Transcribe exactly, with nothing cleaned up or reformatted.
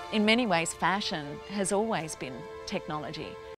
In many ways, fashion has always been technology.